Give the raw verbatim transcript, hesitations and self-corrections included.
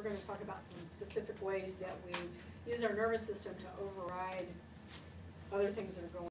we're going to talk about some specific ways that we use our nervous system to override other things that are going on.